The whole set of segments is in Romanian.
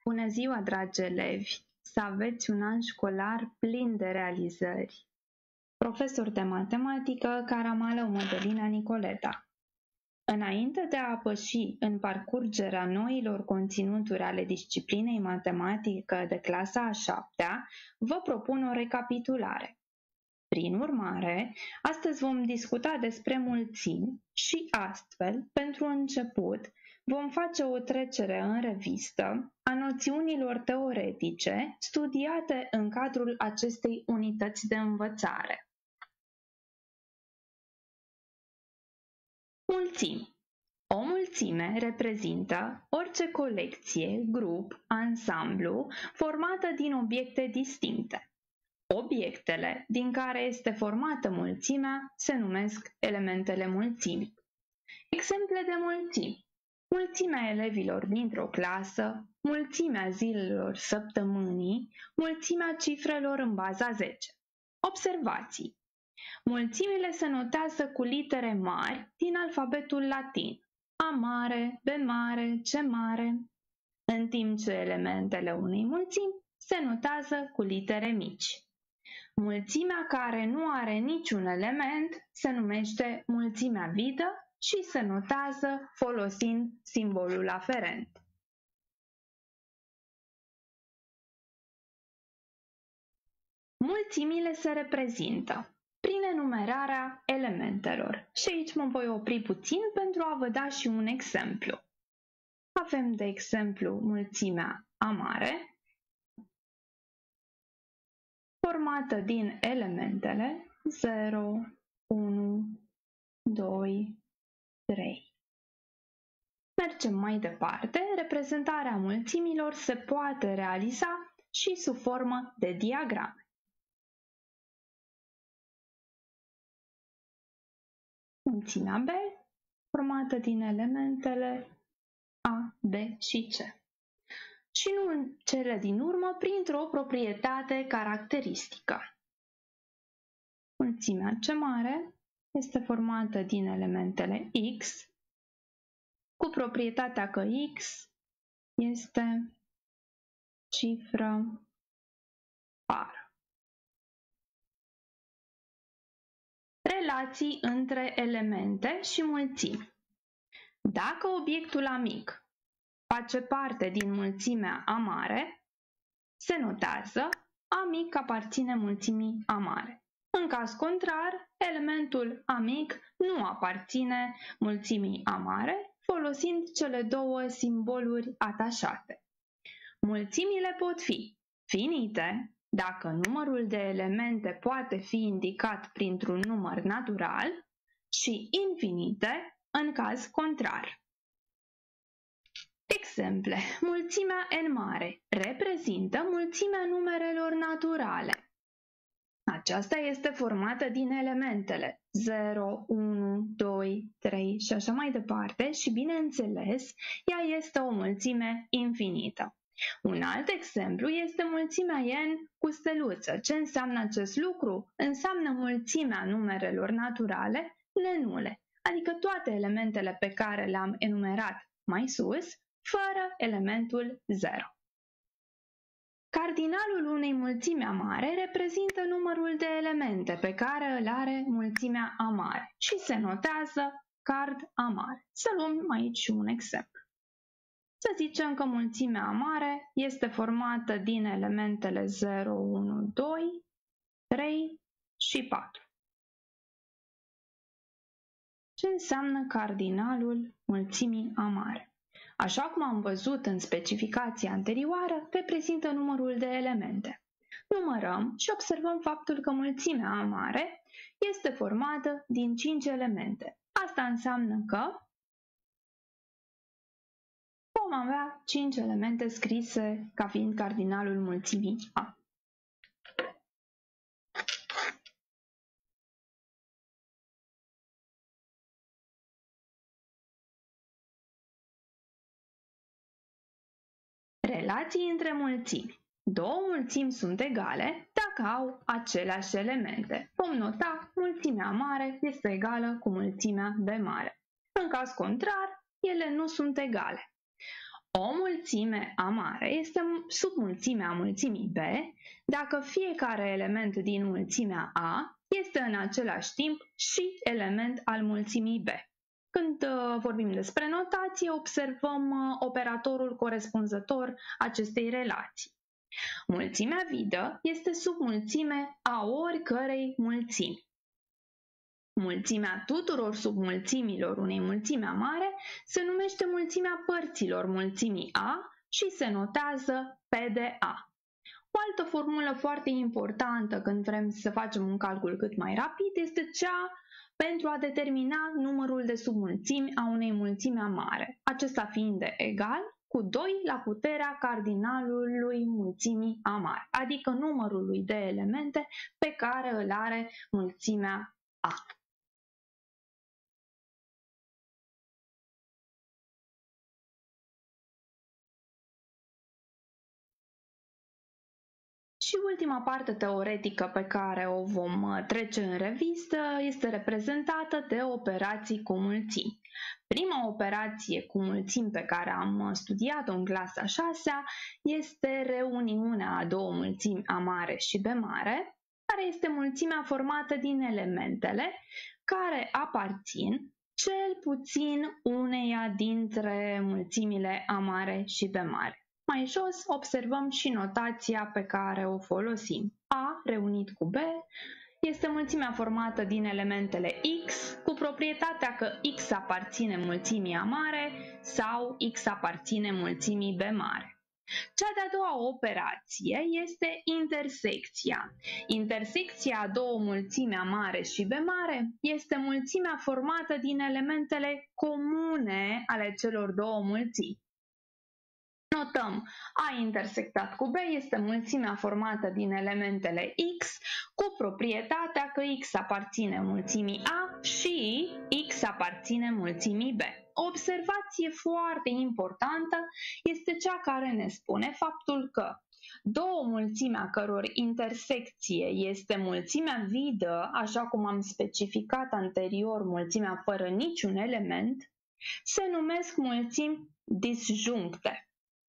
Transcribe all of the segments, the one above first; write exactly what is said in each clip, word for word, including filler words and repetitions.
Bună ziua, dragi elevi! Să aveți un an școlar plin de realizări! Profesor de matematică Caramală Mădălina Nicoleta. Înainte de a păși în parcurgerea noilor conținuturi ale disciplinei matematică de clasa a șaptea, vă propun o recapitulare. Prin urmare, astăzi vom discuta despre mulțimi și astfel, pentru început, vom face o trecere în revistă a noțiunilor teoretice studiate în cadrul acestei unități de învățare. Mulțimi. O mulțime reprezintă orice colecție, grup, ansamblu formată din obiecte distincte. Obiectele din care este formată mulțimea se numesc elementele mulțimii. Exemple de mulțimi: mulțimea elevilor dintr-o clasă, mulțimea zilelor săptămânii, mulțimea cifrelor în baza zece. Observații: mulțimile se notează cu litere mari din alfabetul latin, A mare, B mare, C mare, în timp ce elementele unei mulțimi se notează cu litere mici. Mulțimea care nu are niciun element se numește mulțimea vidă și se notează folosind simbolul aferent. Mulțimile se reprezintă prin enumerarea elementelor și aici mă voi opri puțin pentru a vă da și un exemplu. Avem de exemplu mulțimea A mare, formată din elementele zero, unu, doi, trei. Mergem mai departe. Reprezentarea mulțimilor se poate realiza și sub formă de diagrame. Mulțimea B, formată din elementele A, B și C. Și nu în cele din urmă printr-o proprietate caracteristică. Mulțimea C mare este formată din elementele X, cu proprietatea că X este cifră pară. Relații între elemente și mulțimi. Dacă obiectul amic face parte din mulțimea A mare, se notează A mic aparține mulțimii A mare. În caz contrar, elementul amic nu aparține mulțimii A mare, folosind cele două simboluri atașate. Mulțimile pot fi finite, dacă numărul de elemente poate fi indicat printr-un număr natural, și infinite în caz contrar. Exemple: mulțimea n mare reprezintă mulțimea numerelor naturale. Aceasta este formată din elementele zero, unu, doi, trei și așa mai departe și, bineînțeles, ea este o mulțime infinită. Un alt exemplu este mulțimea n cu steluță. Ce înseamnă acest lucru? Înseamnă mulțimea numerelor naturale nenule, adică toate elementele pe care le-am enumerat mai sus, fără elementul zero. Cardinalul unei mulțimi A mare reprezintă numărul de elemente pe care îl are mulțimea A mare și se notează card A mare. Să luăm aici un exemplu. Să zicem că mulțimea A mare este formată din elementele zero, unu, doi, trei și patru. Ce înseamnă cardinalul mulțimii A mare? Așa cum am văzut în specificația anterioară, reprezintă numărul de elemente. Numărăm și observăm faptul că mulțimea A mare este formată din cinci elemente. Asta înseamnă că vom avea cinci elemente scrise ca fiind cardinalul mulțimii A. Relații între mulțimi. Două mulțimi sunt egale dacă au aceleași elemente. Vom nota mulțimea A mare este egală cu mulțimea B mare. În caz contrar, ele nu sunt egale. O mulțime A mare este submulțimea mulțimii B dacă fiecare element din mulțimea A este în același timp și element al mulțimii B. Când uh, vorbim despre notație, observăm uh, operatorul corespunzător acestei relații. Mulțimea vidă este submulțime a oricărei mulțimi. Mulțimea tuturor submulțimilor unei mulțimi mare se numește mulțimea părților mulțimii A și se notează P de A. O altă formulă foarte importantă când vrem să facem un calcul cât mai rapid este cea pentru a determina numărul de submulțimi a unei mulțimi mare, acesta fiind de egal cu doi la puterea cardinalului mulțimii A mare, adică numărului de elemente pe care îl are mulțimea A. Și ultima parte teoretică pe care o vom trece în revistă este reprezentată de operații cu mulțimi. Prima operație cu mulțimi pe care am studiat-o în clasa a șasea este reuniunea a două mulțimi A mare și B mare, care este mulțimea formată din elementele care aparțin cel puțin uneia dintre mulțimile A mare și B mare. Mai jos observăm și notația pe care o folosim. A reunit cu B este mulțimea formată din elementele X cu proprietatea că X aparține mulțimii A mare sau X aparține mulțimii B mare. Cea de-a doua operație este intersecția. Intersecția a două mulțimi A mare și B mare este mulțimea formată din elementele comune ale celor două mulțimi. Notăm, A intersectat cu B este mulțimea formată din elementele X cu proprietatea că X aparține mulțimii A și X aparține mulțimii B. O observație foarte importantă este cea care ne spune faptul că două mulțimi a căror intersecție este mulțimea vidă, așa cum am specificat anterior mulțimea fără niciun element, se numesc mulțimi disjuncte.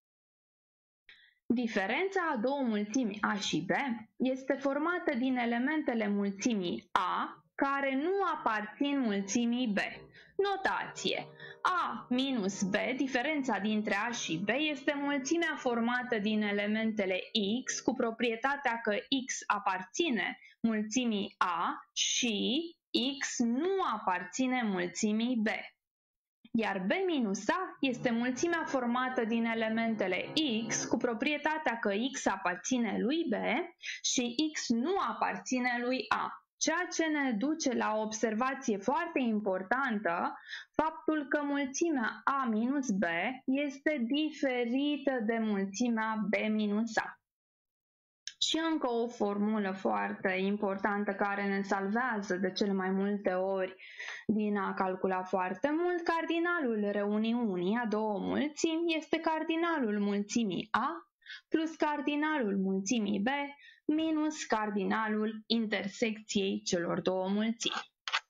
Diferența a două mulțimi A și B este formată din elementele mulțimii A care nu aparțin mulțimii B. Notație: A minus B, diferența dintre A și B, este mulțimea formată din elementele X cu proprietatea că X aparține mulțimii A și X nu aparține mulțimii B. Iar B minus A este mulțimea formată din elementele X cu proprietatea că X aparține lui B și X nu aparține lui A. Ceea ce ne duce la o observație foarte importantă, faptul că mulțimea A minus B este diferită de mulțimea B minus A. Și încă o formulă foarte importantă care ne salvează de cele mai multe ori din a calcula foarte mult: cardinalul reuniunii a două mulțimi este cardinalul mulțimii A plus cardinalul mulțimii B minus cardinalul intersecției celor două mulțimi.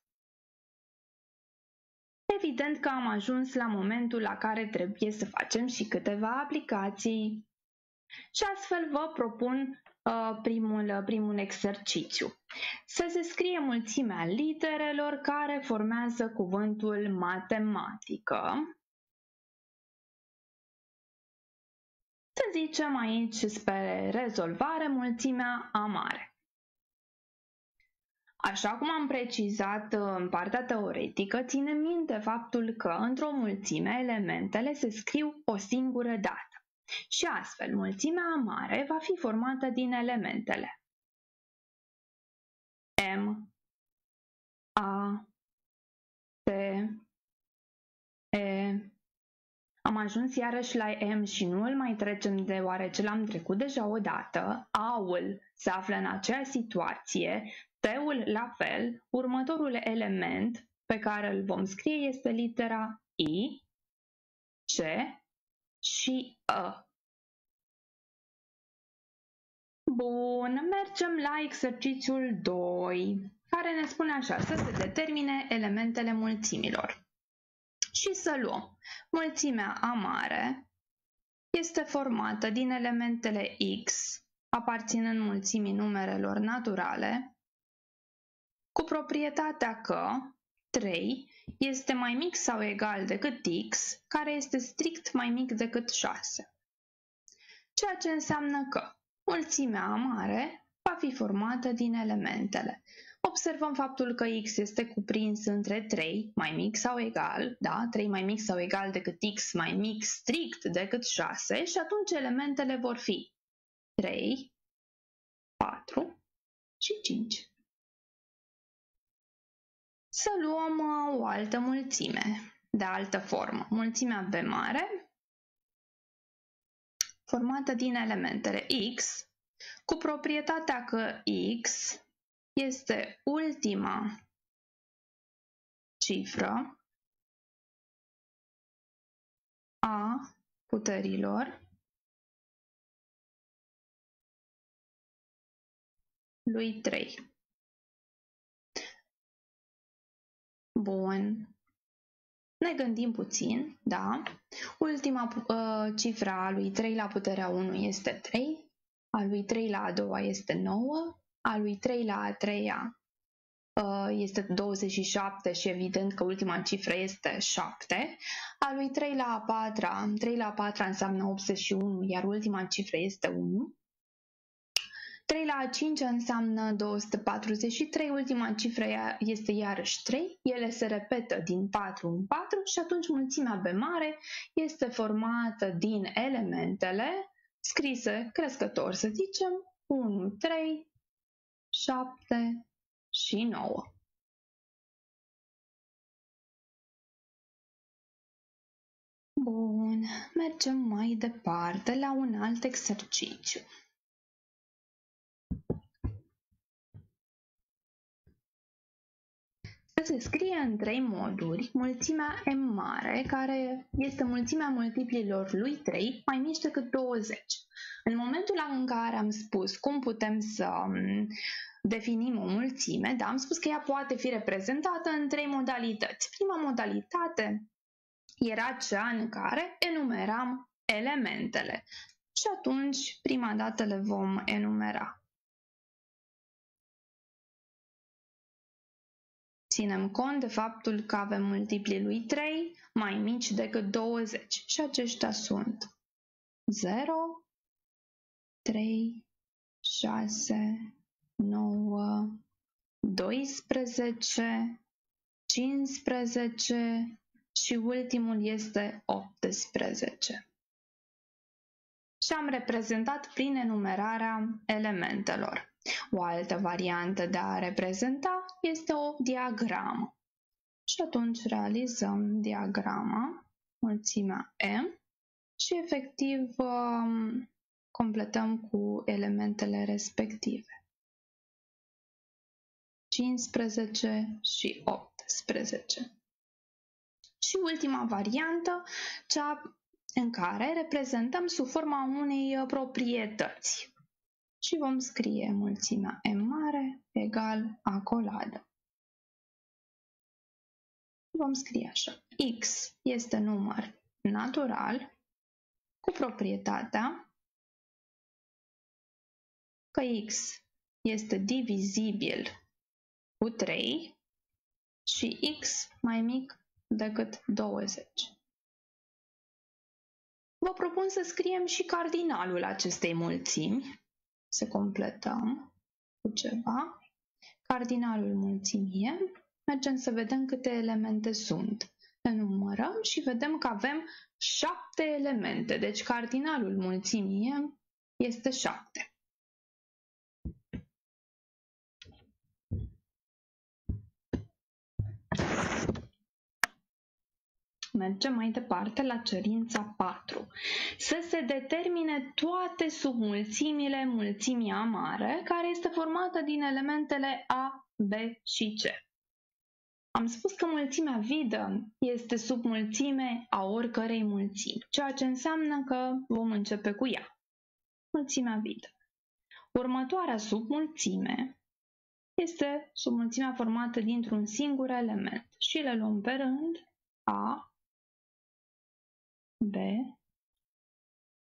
Evident că am ajuns la momentul la care trebuie să facem și câteva aplicații. Și astfel vă propun uh, primul, primul exercițiu. Să se scrie mulțimea literelor care formează cuvântul matematică. Să zicem aici spre rezolvare mulțimea A mare. Așa cum am precizat în partea teoretică, ține minte faptul că într-o mulțime elementele se scriu o singură dată. Și astfel, mulțimea A mare va fi formată din elementele M, A, T, E. Am ajuns iarăși la M și nu îl mai trecem deoarece l-am trecut deja odată. A-ul se află în aceeași situație, T-ul la fel. Următorul element pe care îl vom scrie este litera I, C și A. Bun, mergem la exercițiul doi, care ne spune așa: să se determine elementele mulțimilor. Și să luăm mulțimea A mare este formată din elementele X, aparținând mulțimii numerelor naturale, cu proprietatea că trei este mai mic sau egal decât X, care este strict mai mic decât șase. Ceea ce înseamnă că mulțimea mare va fi formată din elementele. Observăm faptul că X este cuprins între trei mai mic sau egal, da? trei mai mic sau egal decât X mai mic strict decât șase și atunci elementele vor fi trei, patru și cinci. Să luăm o altă mulțime, de altă formă. Mulțimea B mare, formată din elementele X, cu proprietatea că X este ultima cifră a puterilor lui trei. Bun. Ne gândim puțin, da? Ultima uh, cifră a lui trei la puterea unu este trei, a lui trei la a doua este nouă, a lui trei la a treia uh, este douăzeci și șapte și evident că ultima cifră este șapte, a lui trei la a patra, trei la a patra înseamnă optzeci și unu, iar ultima cifră este unu. trei la a cincea înseamnă două sute patruzeci și trei, ultima cifră este iarăși trei, ele se repetă din patru în patru și atunci mulțimea B mare este formată din elementele scrise crescător, să zicem, unu, trei, șapte și nouă. Bun, mergem mai departe la un alt exercițiu. Se scrie în trei moduri mulțimea M mare, care este mulțimea multiplilor lui trei mai mici decât douăzeci. În momentul în care am spus cum putem să definim o mulțime, da, am spus că ea poate fi reprezentată în trei modalități. Prima modalitate era cea în care enumeram elementele și atunci prima dată le vom enumera. Ținem cont de faptul că avem multiplii lui trei mai mici decât douăzeci și aceștia sunt zero, trei, șase, nouă, doisprezece, cincisprezece și ultimul este optsprezece. Și am reprezentat prin enumerarea elementelor. O altă variantă de a reprezenta este o diagramă. Și atunci realizăm diagrama, mulțimea M și efectiv completăm cu elementele respective. cincisprezece și optsprezece. Și ultima variantă, cea în care reprezentăm sub forma unei proprietăți. Și vom scrie mulțimea M mare egal acoladă. Vom scrie așa. X este număr natural cu proprietatea că X este divizibil cu trei și X mai mic decât douăzeci. Vă propun să scriem și cardinalul acestei mulțimi. Să completăm cu ceva. Cardinalul mulțimii M. Mergem să vedem câte elemente sunt. Enumărăm și vedem că avem șapte elemente. Deci cardinalul mulțimii M este șapte. Mergem mai departe la cerința patru. Să se determine toate submulțimile mulțimii A mare, care este formată din elementele A, B și C. Am spus că mulțimea vidă este submulțime a oricărei mulțimi, ceea ce înseamnă că vom începe cu ea. Mulțimea vidă. Următoarea submulțime este submulțimea formată dintr-un singur element și le luăm pe rând A, B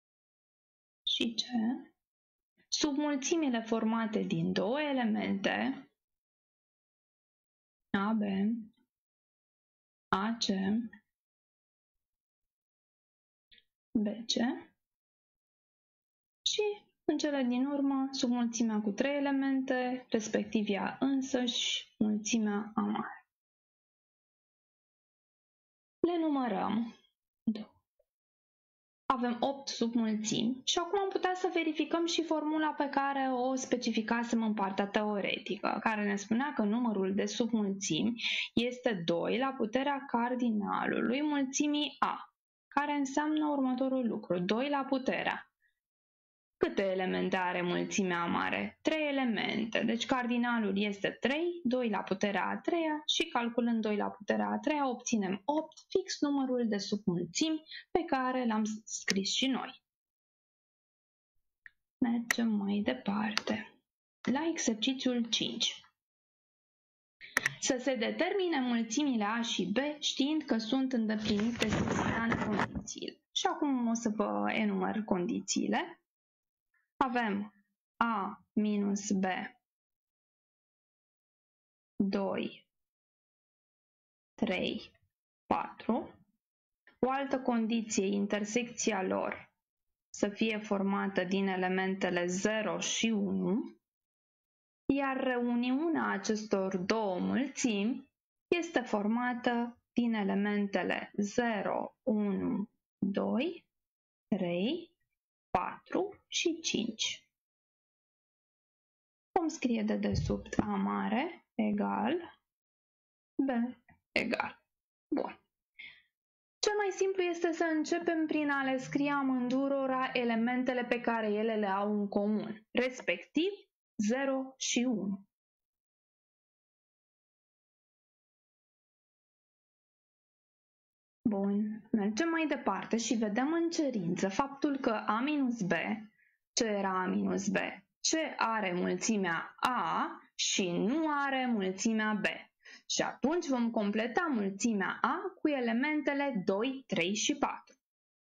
și C, submulțimile formate din două elemente, A B, A C, B C și, în cele din urmă, submulțimea cu trei elemente, respectiv ea însăși, mulțimea A mare. Le numărăm. Avem opt submulțimi și acum am putea să verificăm și formula pe care o specificasem în partea teoretică, care ne spunea că numărul de submulțimi este doi la puterea cardinalului mulțimii A, care înseamnă următorul lucru, doi la puterea. Câte elemente are mulțimea A mare? trei elemente, deci cardinalul este trei, doi la puterea a treia și calculând doi la puterea a treia obținem opt, fix numărul de submulțimi pe care l-am scris și noi. Mergem mai departe. La exercițiul cinci. Să se determine mulțimile A și B știind că sunt îndeplinite simultan condițiile. Și acum o să vă enumăr condițiile. Avem A minus B, doi, trei, patru. O altă condiție, intersecția lor să fie formată din elementele zero și unu, iar reuniunea acestor două mulțimi este formată din elementele zero, unu, doi, trei, patru și cinci. Vom scrie de desubt A mare egal B egal. Bun. Cel mai simplu este să începem prin a le scrie amândurora elementele pe care ele le au în comun, respectiv zero și unu. Bun, mergem mai departe și vedem în cerință faptul că A minus B, ce era A minus B? Ce are mulțimea A și nu are mulțimea B. Și atunci vom completa mulțimea A cu elementele doi, trei și patru.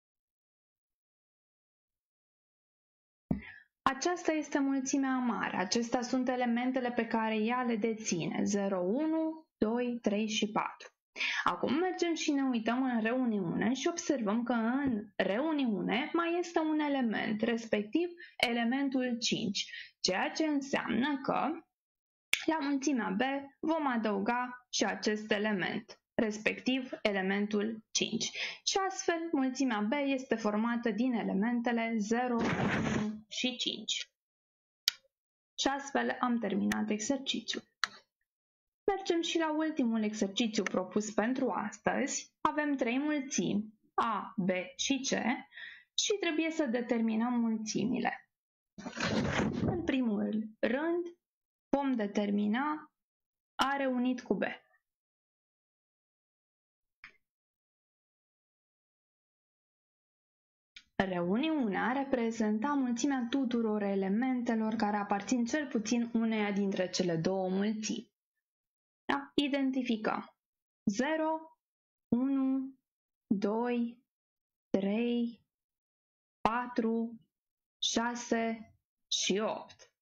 Aceasta este mulțimea mare. Acestea sunt elementele pe care ea le deține. zero, unu, doi, trei și patru. Acum mergem și ne uităm în reuniune și observăm că în reuniune mai este un element, respectiv elementul cinci, ceea ce înseamnă că la mulțimea B vom adăuga și acest element, respectiv elementul cinci. Și astfel mulțimea B este formată din elementele zero, unu și cinci. Și astfel am terminat exercițiul. Mergem și la ultimul exercițiu propus pentru astăzi. Avem trei mulțimi, A, B și C, și trebuie să determinăm mulțimile. În primul rând, vom determina A reunit cu B. Reuniunea reprezenta mulțimea tuturor elementelor care aparțin cel puțin uneia dintre cele două mulțimi. Da? Identificăm zero, unu, doi, trei, patru, șase și opt.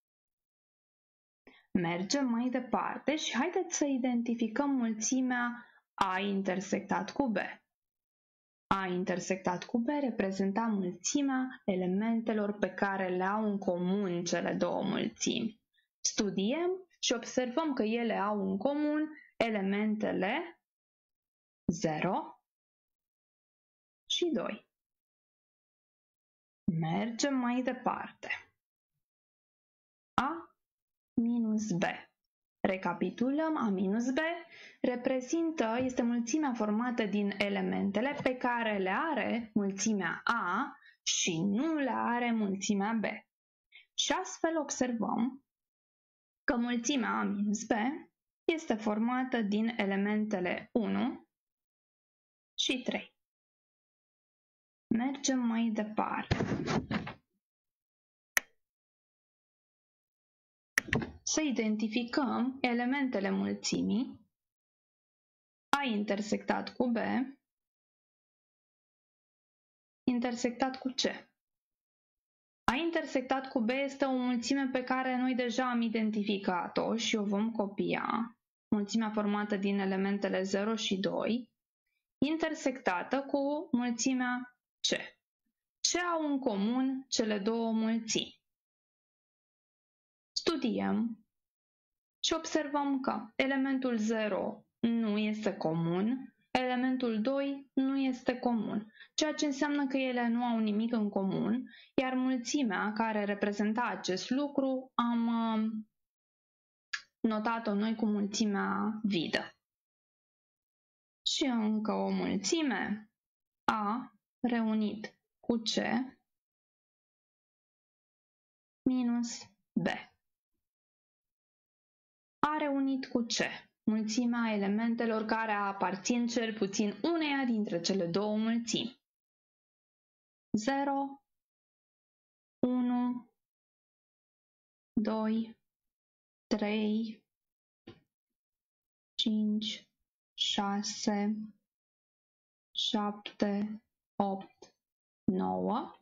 Mergem mai departe și haideți să identificăm mulțimea A intersectat cu B. A intersectat cu B reprezenta mulțimea elementelor pe care le au în comun cele două mulțimi. Studiem și observăm că ele au în comun elementele zero și doi. Mergem mai departe. A minus B. Recapitulăm, A minus B reprezintă, este mulțimea formată din elementele pe care le are mulțimea A și nu le are mulțimea B. Și astfel observăm că mulțimea A minus B este formată din elementele unu și trei. Mergem mai departe. Să identificăm elementele mulțimii A intersectat cu B intersectat cu C. A intersectat cu B este o mulțime pe care noi deja am identificat-o și o vom copia. Mulțimea formată din elementele zero și doi, intersectată cu mulțimea C. Ce au în comun cele două mulțimi? Studiem și observăm că elementul zero nu este comun, elementul doi nu este comun, ceea ce înseamnă că ele nu au nimic în comun, iar mulțimea care reprezenta acest lucru am notat-o noi cu mulțimea vidă. Și încă o mulțime, A reunit cu C minus B. A reunit cu C, mulțimea elementelor care aparțin cel puțin uneia dintre cele două mulțimi. zero, unu, doi, trei, cinci, șase, șapte, opt, nouă,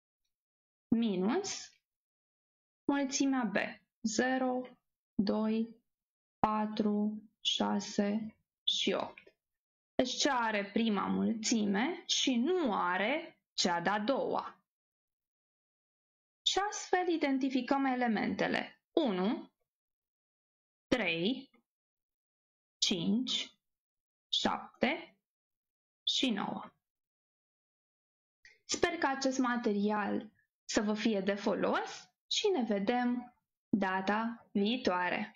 minus mulțimea B, zero, doi, patru, șase și opt. Deci ce are prima mulțime și nu are cea de-a doua. Și astfel identificăm elementele unu, trei, cinci, șapte și nouă. Sper că acest material să vă fie de folos și ne vedem data viitoare.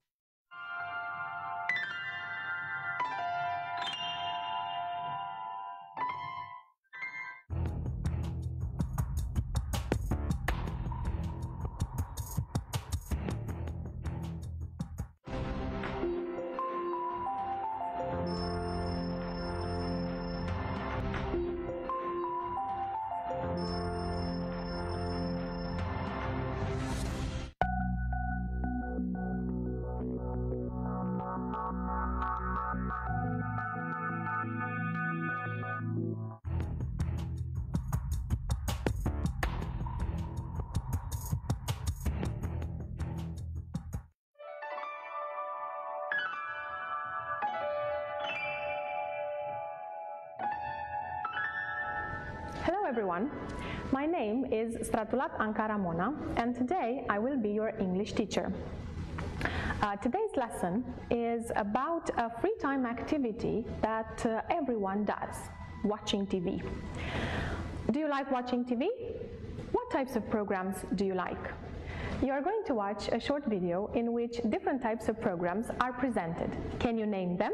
Hello everyone, my name is Stratulat Anca Ramona and today I will be your English teacher. Uh, today's lesson is about a free time activity that uh, everyone does, watching T V. Do you like watching T V? What types of programs do you like? You are going to watch a short video in which different types of programs are presented. Can you name them?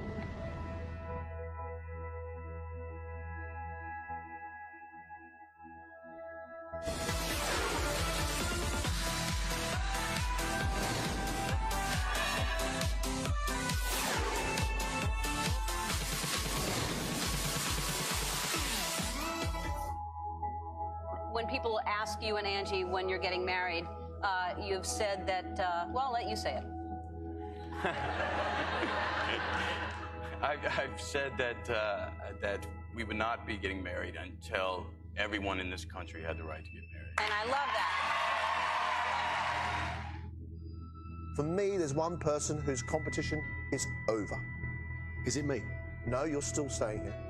When people ask you and Angie when you're getting married, uh, you've said that, uh, well, I'll let you say it. I've, I've said that, uh, that we would not be getting married until everyone in this country had the right to get married. And I love that. For me, there's one person whose competition is over. Is it me? No, you're still staying here.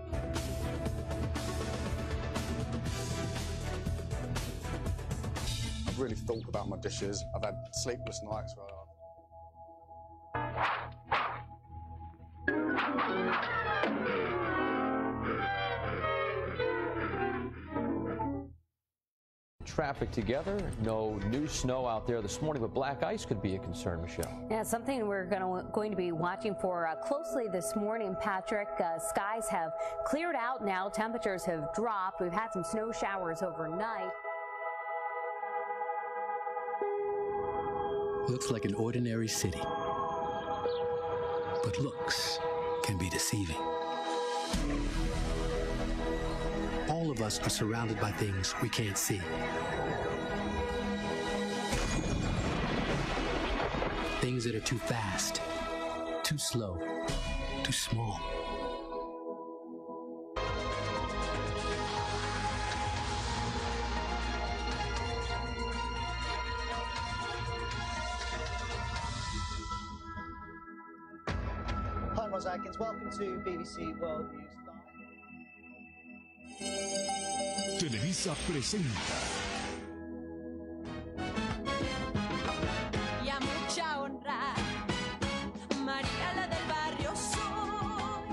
I've really thought about my dishes. I've had sleepless nights where Traffic together. No new snow out there this morning, but black ice could be a concern, Michelle. Yeah, something we're gonna, going to be watching for uh, closely this morning, Patrick. Uh, skies have cleared out now. Temperatures have dropped. We've had some snow showers overnight. Looks like an ordinary city, but looks can be deceiving. All of us are surrounded by things we can't see. Things that are too fast, too slow, too small. Charles Atkins. Welcome to B B C World News Live. Televisa presenta. Y a mucha honra, María la del barrio soy.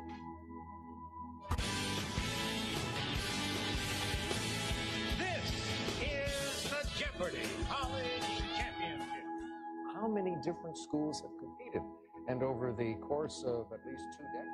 This is the Jeopardy College Championship. How many different schools have competed? And over the course of at least two decades.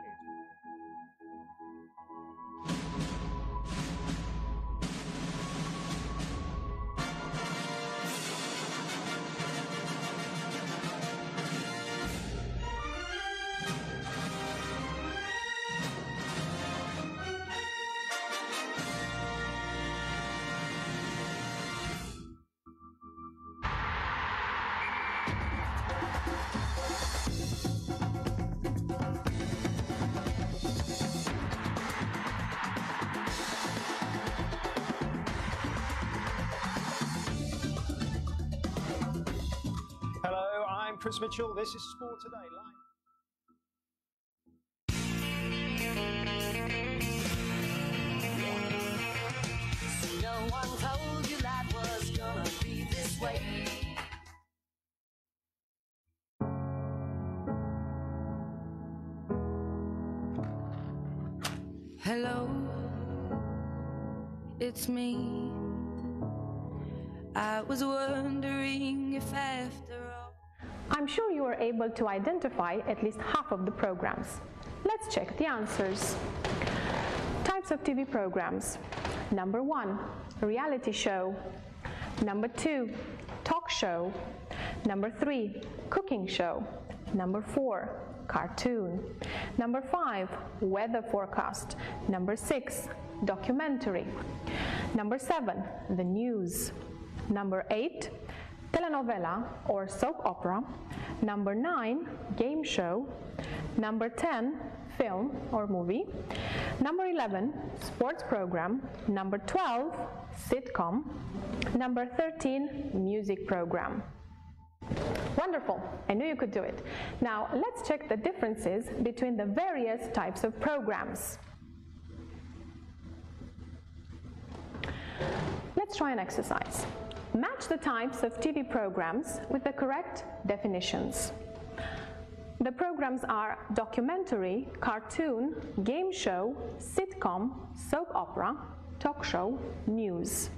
Chris Mitchell, this is Sport Today Live. No one told you that was gonna be this way. Hello, it's me. I was wondering if after all. I'm sure you were able to identify at least half of the programs. Let's check the answers. Types of T V programs. Number one, reality show. Number two, talk show. Number three, cooking show. Number four, cartoon. Number five, weather forecast. Number six, documentary. Number seven, the news. Number eight, telenovela or soap opera. Number nine, game show. Number ten, film or movie. Number eleven, sports program. Number twelve, sitcom. Number thirteen, music program. Wonderful, I knew you could do it. Now let's check the differences between the various types of programs. Let's try an exercise. Match the types of T V programs with the correct definitions. The programs are documentary, cartoon, game show, sitcom, soap opera, talk show, news.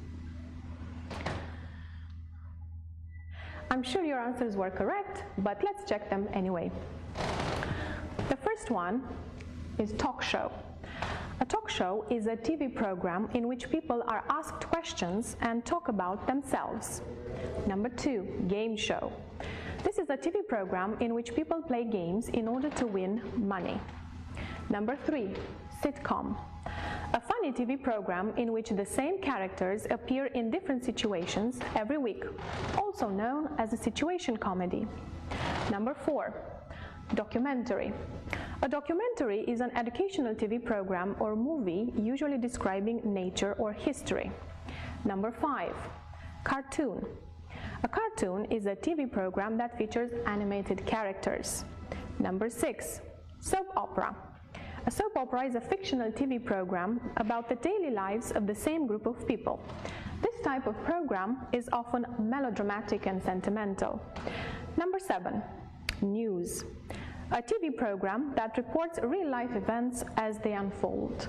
I'm sure your answers were correct, but let's check them anyway. The first one is talk show. A talk show is a T V program in which people are asked questions and talk about themselves. Number two, game show. This is a T V program in which people play games in order to win money. Number three, sitcom. A funny T V program in which the same characters appear in different situations every week, also known as a situation comedy. Number four, documentary. A documentary is an educational T V program or movie usually describing nature or history. Number five, cartoon. A cartoon is a T V program that features animated characters. Number six, soap opera. A soap opera is a fictional T V program about the daily lives of the same group of people. This type of program is often melodramatic and sentimental. Number seven, news. A T V program that reports real-life events as they unfold.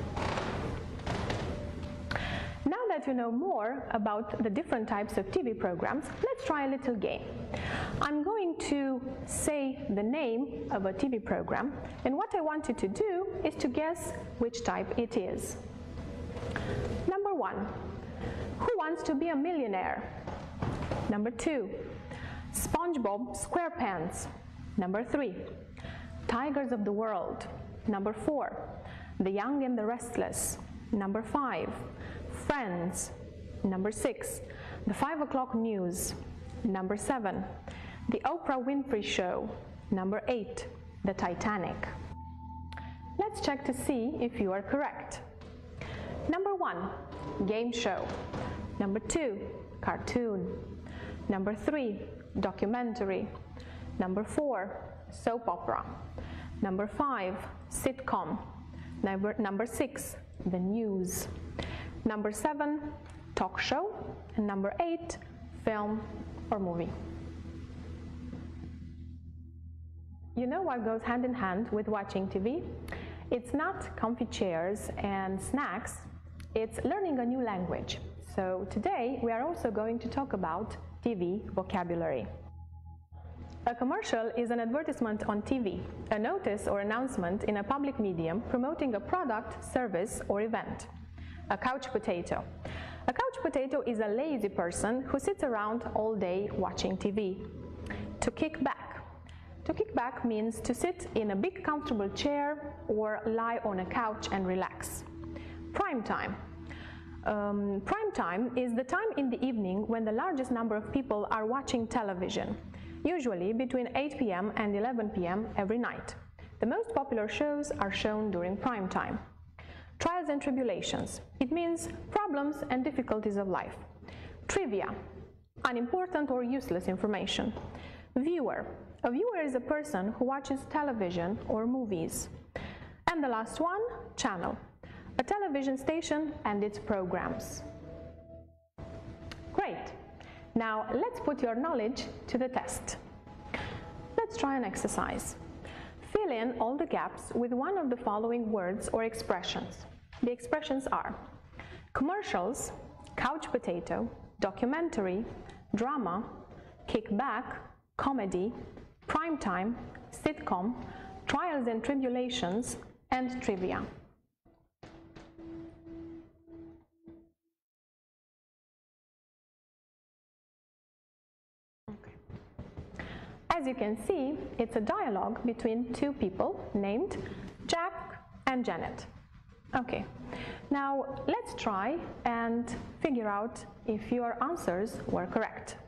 Now that you know more about the different types of T V programs, let's try a little game. I'm going to say the name of a T V program, and what I want you to do is to guess which type it is. Number one, Who Wants to Be a Millionaire? Number two, SpongeBob SquarePants. Number three, Tigers of the World. Number four, The Young and the Restless. Number five, Friends. Number six, The Five O'Clock News. Number seven, The Oprah Winfrey Show. Number eight, The Titanic. Let's check to see if you are correct. Number one, game show. Number two, cartoon. Number three, documentary. Number four, soap opera. Number five, sitcom. Number, number six, the news. Number seven, talk show. And number eight, film or movie. You know what goes hand in hand with watching T V? It's not comfy chairs and snacks, it's learning a new language. So today we are also going to talk about T V vocabulary. A commercial is an advertisement on T V, a notice or announcement in a public medium promoting a product, service, or event. A couch potato. A couch potato is a lazy person who sits around all day watching T V. To kick back. To kick back means to sit in a big comfortable chair or lie on a couch and relax. Prime time. Um, prime time is the time in the evening when the largest number of people are watching television, usually between eight p m and eleven p m every night. The most popular shows are shown during prime time. Trials and tribulations. It means problems and difficulties of life. Trivia. Unimportant or useless information. Viewer. A viewer is a person who watches television or movies. And the last one, channel. A television station and its programs. Great. Now let's put your knowledge to the test. Let's try an exercise. Fill in all the gaps with one of the following words or expressions. The expressions are commercials, couch potato, documentary, drama, kickback, comedy, prime time, sitcom, trials and tribulations, and trivia. As you can see, it's a dialogue between two people named Jack and Janet. Okay, now let's try and figure out if your answers were correct.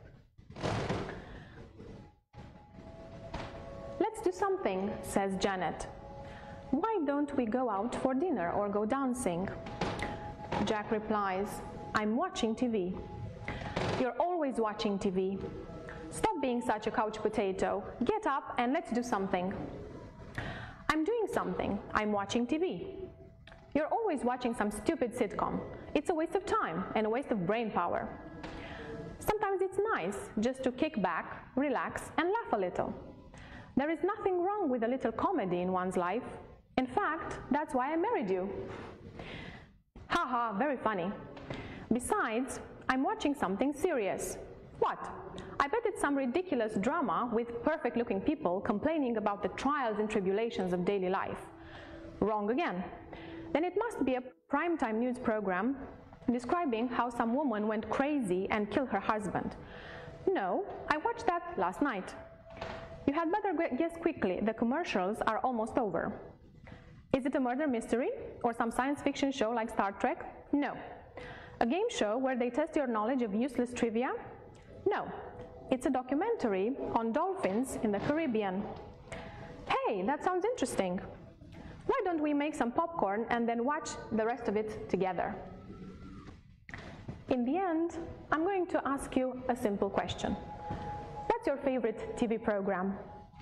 Let's do something, says Janet. Why don't we go out for dinner or go dancing? Jack replies, I'm watching T V. You're always watching T V. Stop being such a couch potato. Get up and let's do something. I'm doing something. I'm watching T V. You're always watching some stupid sitcom. It's a waste of time and a waste of brain power. Sometimes it's nice just to kick back, relax, and laugh a little. There is nothing wrong with a little comedy in one's life. In fact, that's why I married you. Haha, very funny. Besides, I'm watching something serious. What? I bet it's some ridiculous drama with perfect-looking people complaining about the trials and tribulations of daily life. Wrong again. Then it must be a primetime news program describing how some woman went crazy and killed her husband. No, I watched that last night. You had better guess quickly, the commercials are almost over. Is it a murder mystery or some science fiction show like Star Trek? No. A game show where they test your knowledge of useless trivia? No. It's a documentary on dolphins in the Caribbean. Hey, that sounds interesting. Why don't we make some popcorn and then watch the rest of it together? In the end, I'm going to ask you a simple question. What's your favorite T V program?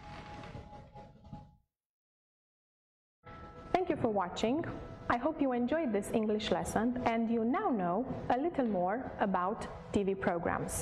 Thank you for watching. I hope you enjoyed this English lesson and you now know a little more about T V programs.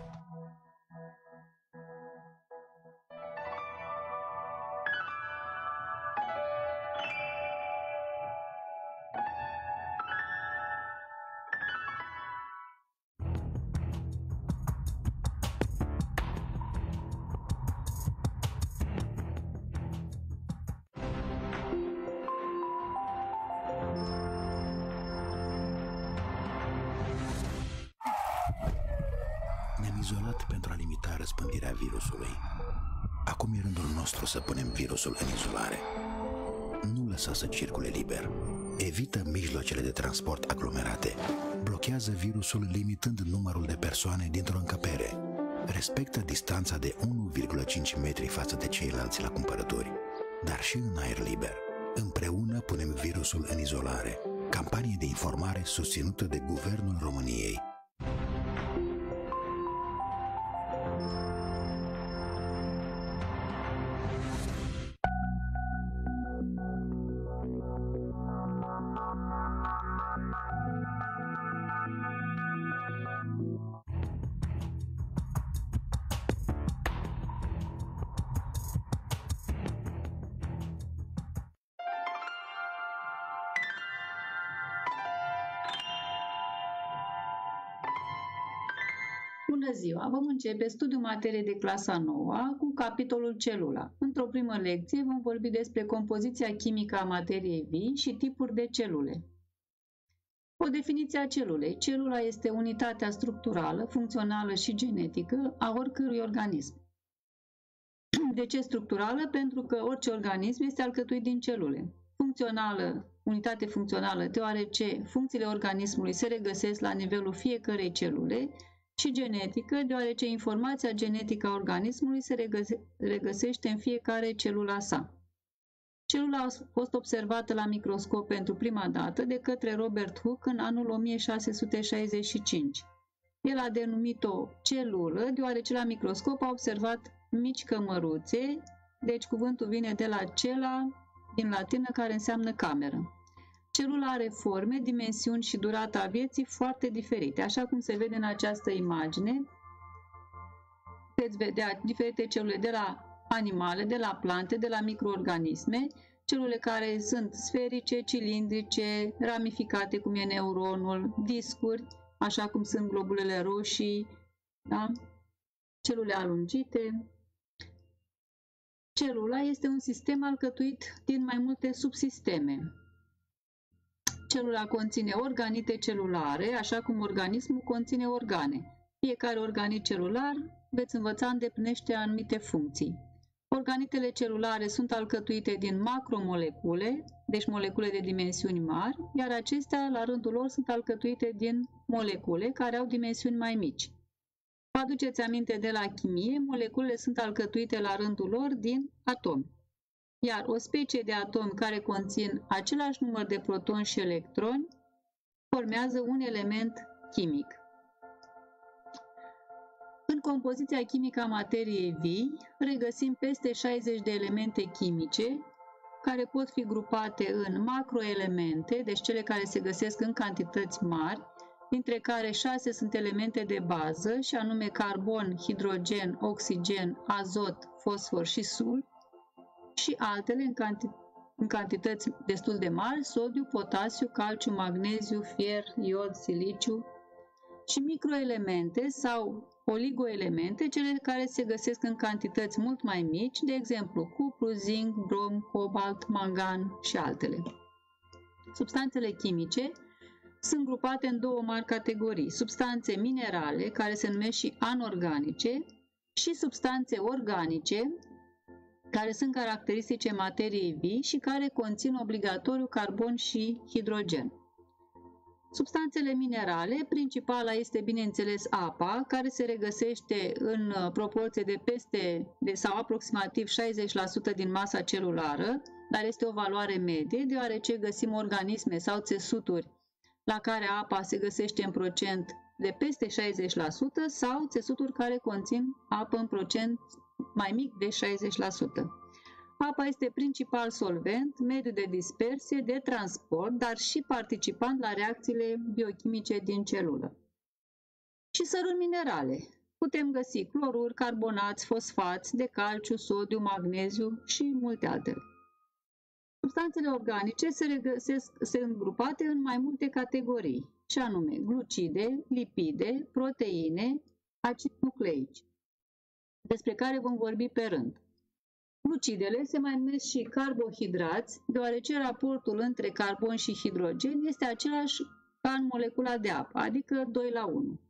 Ne-am izolat pentru a limita răspândirea virusului. Acum e rândul nostru să punem virusul în izolare. Nu lăsa să circule liber. Evită mijloacele de transport aglomerate. Blochează virusul limitând numărul de persoane dintr-o încăpere. Respectă distanța de unu virgulă cinci metri față de ceilalți la cumpărături, dar și în aer liber. Împreună punem virusul în izolare. Campanie de informare susținută de Guvernul României. Bună ziua! Vom începe studiul materiei de clasa nouă cu capitolul celula. Într-o primă lecție vom vorbi despre compoziția chimică a materiei vii și tipuri de celule. O definiție a celulei. Celula este unitatea structurală, funcțională și genetică a oricărui organism. De ce structurală? Pentru că orice organism este alcătuit din celule. Funcțională, unitate funcțională, deoarece funcțiile organismului se regăsesc la nivelul fiecărei celule, și genetică, deoarece informația genetică a organismului se regăse, regăsește în fiecare celula sa. Celula a fost observată la microscop pentru prima dată de către Robert Hooke în anul o mie șase sute șaizeci și cinci. El a denumit-o celulă, deoarece la microscop a observat mici cămăruțe, deci cuvântul vine de la cela, din latină, care înseamnă cameră. Celula are forme, dimensiuni și durata vieții foarte diferite. Așa cum se vede în această imagine, veți vedea diferite celule de la animale, de la plante, de la microorganisme, celule care sunt sferice, cilindrice, ramificate, cum e neuronul, discuri, așa cum sunt globulele roșii, da? Celule alungite. Celula este un sistem alcătuit din mai multe subsisteme. Celula conține organite celulare, așa cum organismul conține organe. Fiecare organit celular, veți învăța, îndeplinește anumite funcții. Organitele celulare sunt alcătuite din macromolecule, deci molecule de dimensiuni mari, iar acestea, la rândul lor, sunt alcătuite din molecule care au dimensiuni mai mici. Vă aduceți aminte de la chimie, moleculele sunt alcătuite la rândul lor din atomi. Iar o specie de atomi care conțin același număr de protoni și electroni formează un element chimic. În compoziția chimică a materiei vii regăsim peste șaizeci de elemente chimice care pot fi grupate în macroelemente, deci cele care se găsesc în cantități mari, dintre care șase sunt elemente de bază, și anume carbon, hidrogen, oxigen, azot, fosfor și sulf, și altele în, canti- în cantități destul de mari, sodiu, potasiu, calciu, magneziu, fier, iod, siliciu, și microelemente sau oligoelemente, cele care se găsesc în cantități mult mai mici, de exemplu cupru, zinc, brom, cobalt, mangan și altele. Substanțele chimice sunt grupate în două mari categorii: substanțe minerale, care se numesc și anorganice, și substanțe organice, care sunt caracteristice materiei vii și care conțin obligatoriu carbon și hidrogen. Substanțele minerale, principala este, bineînțeles, apa, care se regăsește în proporție de peste de, sau aproximativ șaizeci la sută din masa celulară, dar este o valoare medie, deoarece găsim organisme sau țesuturi la care apa se găsește în procent de peste șaizeci la sută sau țesuturi care conțin apă în procent mai mic de șaizeci la sută. Apa este principal solvent, mediu de dispersie, de transport, dar și participant la reacțiile biochimice din celulă. Și săruri minerale. Putem găsi cloruri, carbonați, fosfați de calciu, sodiu, magneziu și multe altele. Substanțele organice se regăsesc, sunt grupate în mai multe categorii, și anume glucide, lipide, proteine, acizi nucleici, despre care vom vorbi pe rând. Glucidele se mai numesc și carbohidrați, deoarece raportul între carbon și hidrogen este același ca în molecula de apă, adică doi la unu.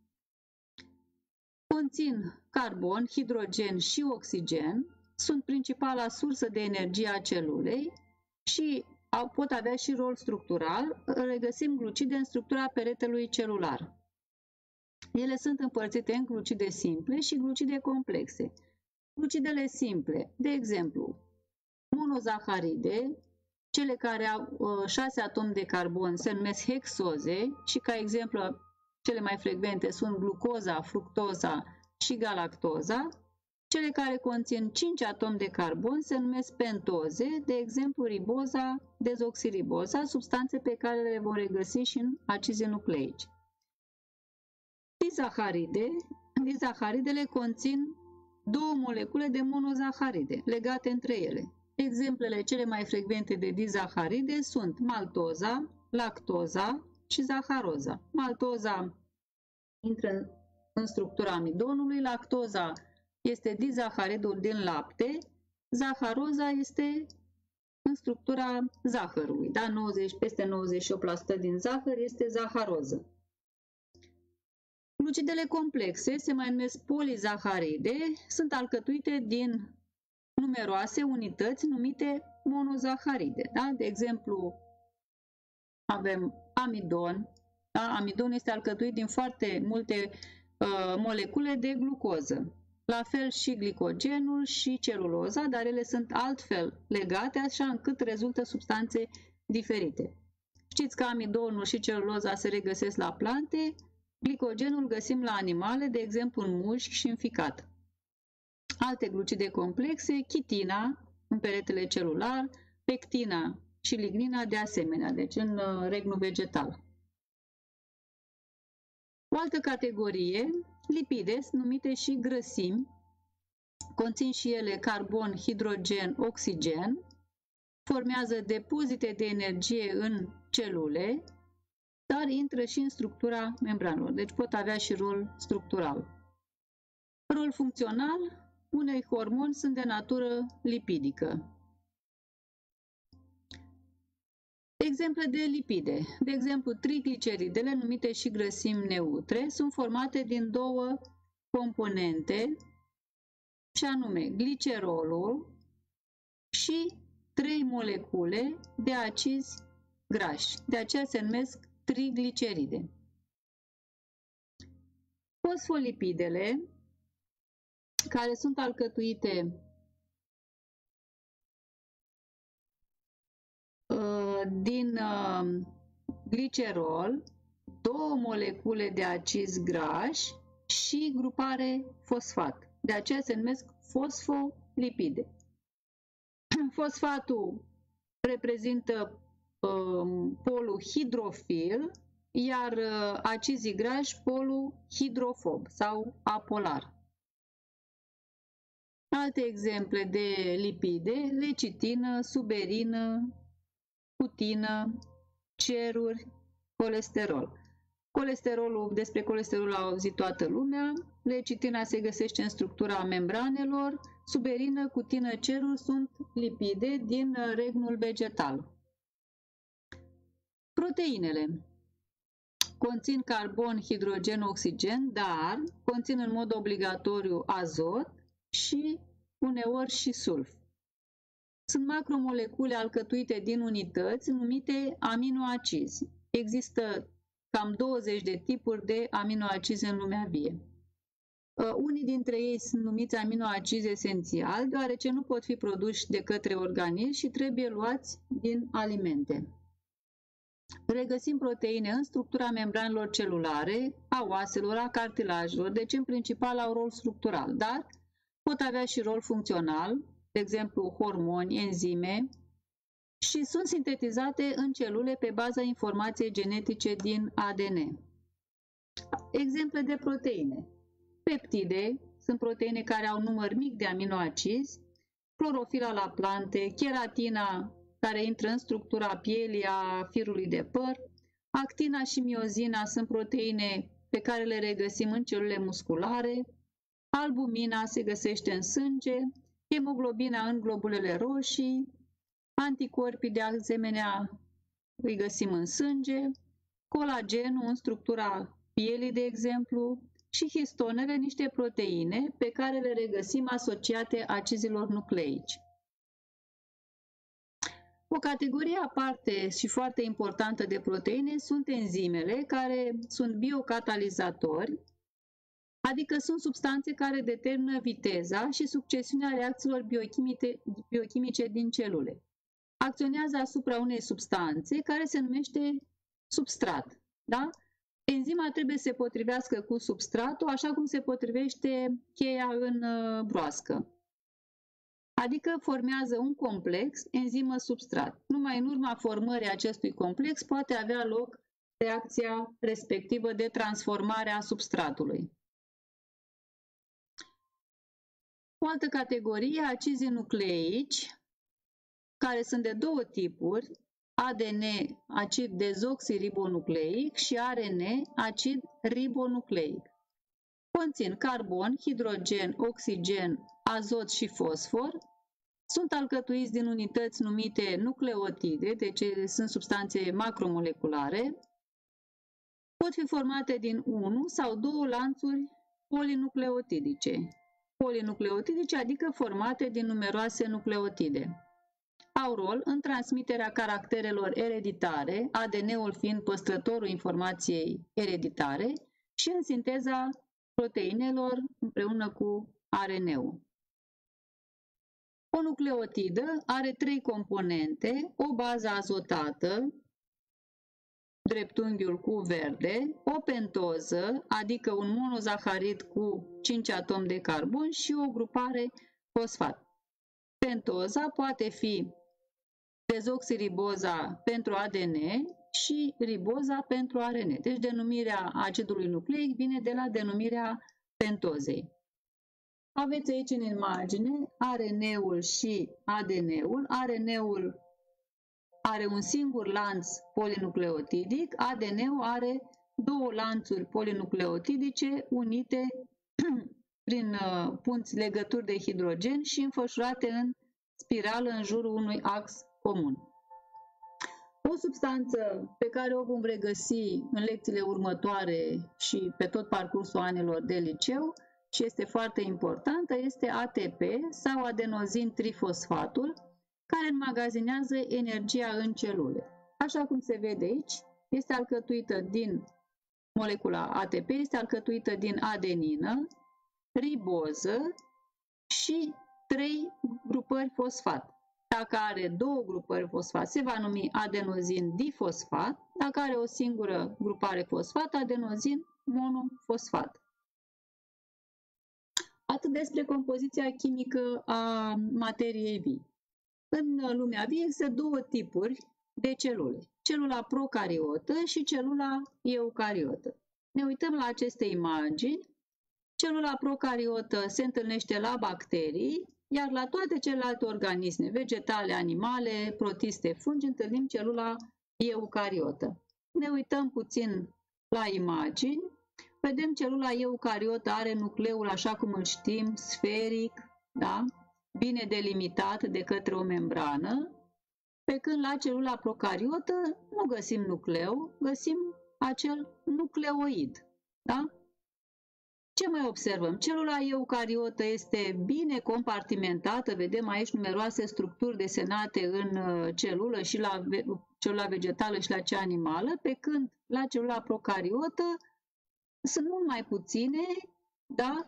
Conțin carbon, hidrogen și oxigen, sunt principala sursă de energie a celulei și pot avea și rol structural. Regăsim glucide în structura peretelui celular. Ele sunt împărțite în glucide simple și glucide complexe. Glucidele simple, de exemplu, monozaharide, cele care au șase atomi de carbon, se numesc hexoze și, ca exemplu, cele mai frecvente sunt glucoza, fructoza și galactoza. Cele care conțin cinci atomi de carbon se numesc pentoze, de exemplu riboza, dezoxiriboza, substanțe pe care le vom regăsi și în acizii nucleici. Dizaharide, dizaharidele conțin două molecule de monozaharide legate între ele. Exemplele cele mai frecvente de dizaharide sunt maltoza, lactoza și zaharoza. Maltoza intră în structura amidonului, lactoza este dizaharidul din lapte, zaharoza este în structura zahărului, da? nouăzeci, peste nouăzeci și opt la sută din zahăr este zaharoză. Glucidele complexe, se mai numesc polizaharide, sunt alcătuite din numeroase unități numite monozaharide. Da? De exemplu, avem amidon. Da? Amidon este alcătuit din foarte multe uh, molecule de glucoză. La fel și glicogenul și celuloza, dar ele sunt altfel legate, așa încât rezultă substanțe diferite. Știți că amidonul și celuloza se regăsesc la plante, glicogenul găsim la animale, de exemplu în mușchi și în ficat. Alte glucide complexe, chitina în peretele celular, pectina și lignina de asemenea, deci în uh, regnul vegetal. O altă categorie, lipide, numite și grăsimi, conțin și ele carbon, hidrogen, oxigen, formează depozite de energie în celule, dar intră și în structura membranelor, deci pot avea și rol structural. Rol funcțional, unei hormoni sunt de natură lipidică. Exemple de lipide. De exemplu, trigliceridele, numite și grăsimi neutre, sunt formate din două componente, și anume glicerolul și trei molecule de acizi grași. De aceea se numesc trigliceride. Fosfolipidele, care sunt alcătuite din uh, glicerol, două molecule de acizi grași și grupare fosfat. De aceea se numesc fosfolipide. Fosfatul reprezintă uh, polul hidrofil, iar uh, acizii grași polul hidrofob sau apolar. Alte exemple de lipide, lecitină, suberină, putină, ceruri, colesterol. Colesterolul, despre colesterol a auzit toată lumea, lecitina se găsește în structura membranelor, suberină, cutină, ceruri sunt lipide din regnul vegetal. Proteinele conțin carbon, hidrogen, oxigen, dar conțin în mod obligatoriu azot și uneori și sulf. Sunt macromolecule alcătuite din unități numite aminoacizi. Există cam douăzeci de tipuri de aminoacizi în lumea vie. Unii dintre ei sunt numiți aminoacizi esențiali, deoarece nu pot fi produși de către organism și trebuie luați din alimente. Regăsim proteine în structura membranelor celulare, a oaselor, a cartilajelor, deci în principal au rol structural, dar pot avea și rol funcțional, de exemplu hormoni, enzime, și sunt sintetizate în celule pe baza informației genetice din A D N. Exemple de proteine. Peptide sunt proteine care au număr mic de aminoacizi, clorofila la plante, cheratina care intră în structura pielii a firului de păr, actina și miozina sunt proteine pe care le regăsim în celule musculare, albumina se găsește în sânge, hemoglobina în globulele roșii, anticorpii de asemenea îi găsim în sânge, colagenul în structura pielii, de exemplu, și histonele, niște proteine pe care le regăsim asociate acizilor nucleici. O categorie aparte și foarte importantă de proteine sunt enzimele, care sunt biocatalizatori, adică sunt substanțe care determină viteza și succesiunea reacțiilor biochimice, biochimice din celule. Acționează asupra unei substanțe care se numește substrat. Da? Enzima trebuie să se potrivească cu substratul, așa cum se potrivește cheia în broască. Adică formează un complex enzimă-substrat. Numai în urma formării acestui complex poate avea loc reacția respectivă de transformare a substratului. O altă categorie, acizii nucleici, care sunt de două tipuri, A D N, acid dezoxiribonucleic, și A R N, acid ribonucleic. Conțin carbon, hidrogen, oxigen, azot și fosfor. Sunt alcătuiți din unități numite nucleotide, deci sunt substanțe macromoleculare. Pot fi formate din unu sau două lanțuri polinucleotidice. Polinucleotidice, adică formate din numeroase nucleotide. Au rol în transmiterea caracterelor ereditare, A D N-ul fiind păstrătorul informației ereditare, și în sinteza proteinelor împreună cu A R N-ul. O nucleotidă are trei componente: o bază azotată, dreptunghiul cu verde, o pentoză, adică un monozaharid cu cinci atomi de carbon, și o grupare fosfat. Pentoza poate fi dezoxiriboza pentru A D N și riboza pentru A R N. Deci denumirea acidului nucleic vine de la denumirea pentozei. Aveți aici în imagine A R N-ul și A D N-ul. A R N-ul are un singur lanț polinucleotidic, A D N-ul are două lanțuri polinucleotidice unite prin punți legături de hidrogen și înfășurate în spirală în jurul unui ax comun. O substanță pe care o vom regăsi în lecțiile următoare și pe tot parcursul anilor de liceu și este foarte importantă este A T P sau adenozin trifosfatul, care înmagazinează energia în celule. Așa cum se vede aici, este alcătuită din molecula A T P, este alcătuită din adenină, riboză și trei grupări fosfat. Dacă are două grupări fosfat, se va numi adenozin difosfat. Dacă are o singură grupare fosfat, adenozin monofosfat. Atât despre compoziția chimică a materiei vii. În lumea vie există două tipuri de celule: celula procariotă și celula eucariotă. Ne uităm la aceste imagini. Celula procariotă se întâlnește la bacterii, iar la toate celelalte organisme, vegetale, animale, protiste, fungi, întâlnim celula eucariotă. Ne uităm puțin la imagini. Vedem celula eucariotă are nucleul, așa cum îl știm, sferic, da? Bine delimitat de către o membrană, pe când la celula procariotă nu găsim nucleu, găsim acel nucleoid. Da? Ce mai observăm? Celula eucariotă este bine compartimentată, vedem aici numeroase structuri desenate în celulă, și la celula vegetală și la cea animală, pe când la celula procariotă sunt mult mai puține, da?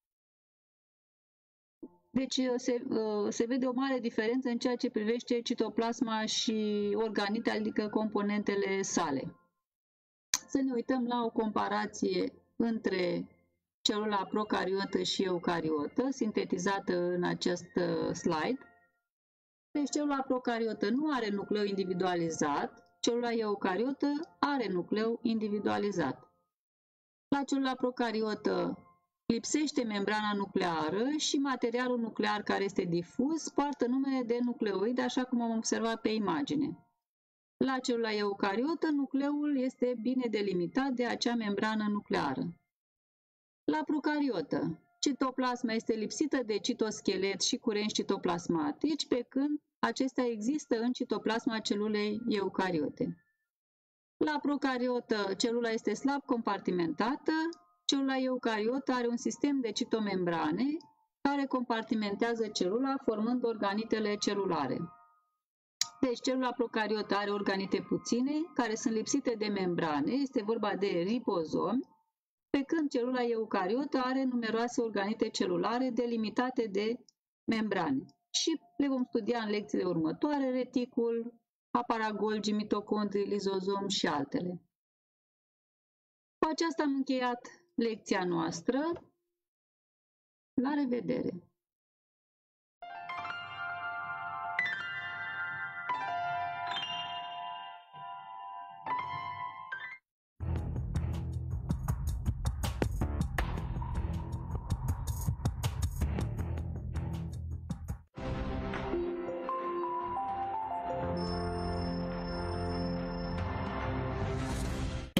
Deci se, se vede o mare diferență în ceea ce privește citoplasma și organite, adică componentele sale. Să ne uităm la o comparație între celula procariotă și eucariotă, sintetizată în acest slide. Deci celula procariotă nu are nucleu individualizat, celula eucariotă are nucleu individualizat. La celula procariotă lipsește membrana nucleară și materialul nuclear care este difuz poartă numele de nucleoid, așa cum am observat pe imagine. La celula eucariotă, nucleul este bine delimitat de acea membrană nucleară. La procariotă, citoplasma este lipsită de citoschelet și curenți citoplasmatici, pe când acestea există în citoplasma celulei eucariote. La procariotă, celula este slab compartimentată. Celula eucariotă are un sistem de citomembrane care compartimentează celula, formând organitele celulare. Deci, celula procariotă are organite puține, care sunt lipsite de membrane, este vorba de ribozomi, pe când celula eucariotă are numeroase organite celulare delimitate de membrane. Și le vom studia în lecțiile următoare: reticul, aparagolgi, mitocondrii, lizozom și altele. Cu aceasta am încheiat lecția noastră. La revedere!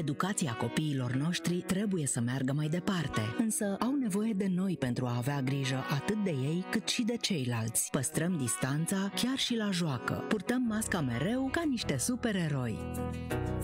Educația copiilor noștri trebuie să meargă mai departe, însă au nevoie de noi pentru a avea grijă atât de ei cât și de ceilalți. Păstrăm distanța chiar și la joacă. Purtăm masca mereu ca niște supereroi.